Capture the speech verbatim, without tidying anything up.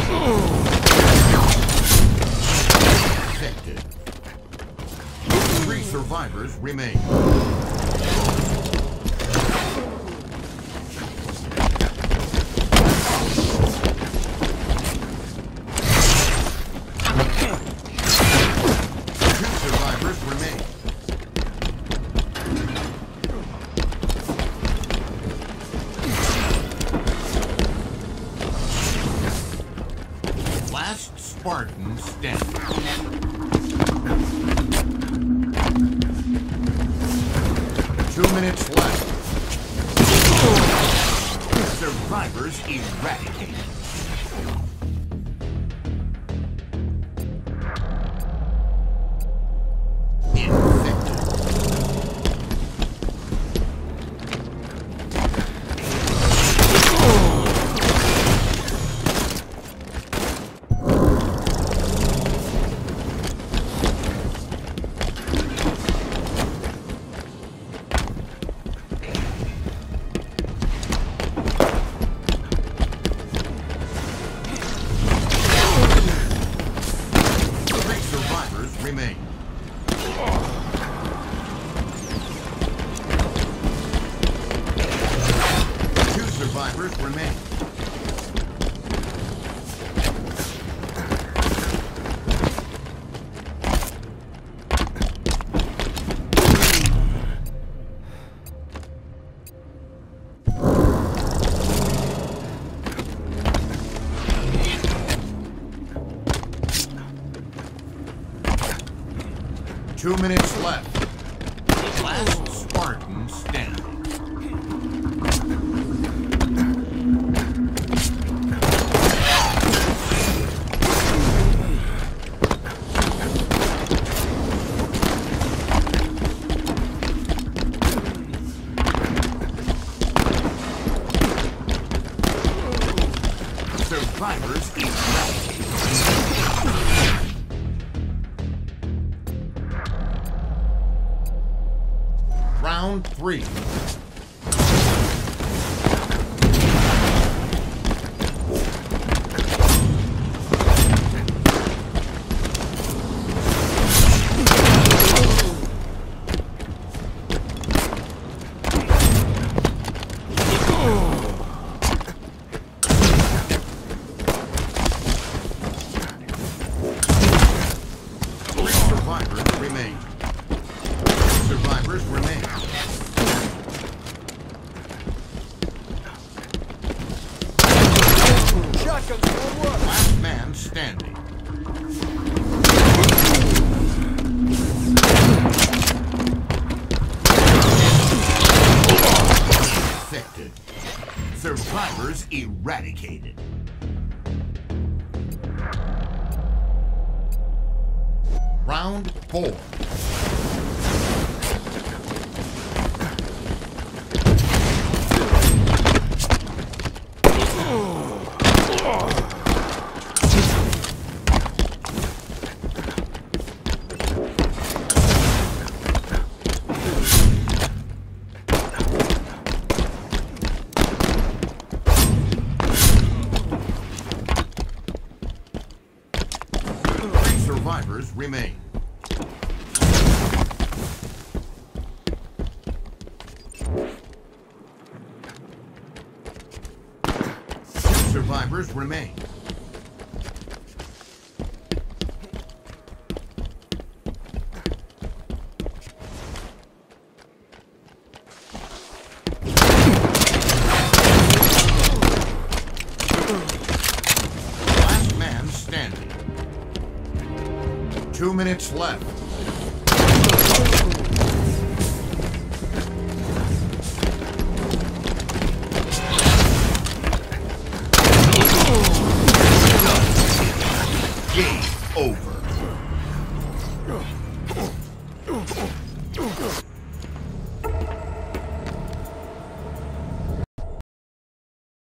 Infected. Three survivors remain. Two survivors remain. Last Spartan standing. Two minutes left. Survivors eradicated. Remain. Two survivors remain. Two minutes left. Last Spartan standing. Survivors eradicated. Round three. Three survivors remain. Survivors remain. Last man standing. Infected. Survivors eradicated. Round four. Survivors remain. Two survivors remain. Last man standing. Two minutes left. Game over.